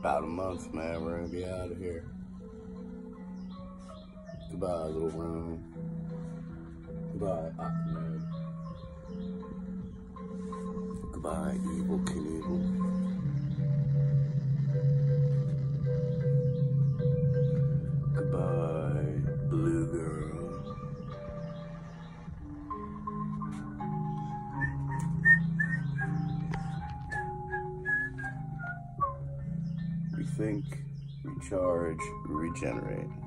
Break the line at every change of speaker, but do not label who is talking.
About a month, man. We're gonna be out of here. Goodbye, little room. Goodbye, Aquaman. Goodbye, Evil Knievel. Goodbye, Blue Girl. Rethink, recharge, regenerate.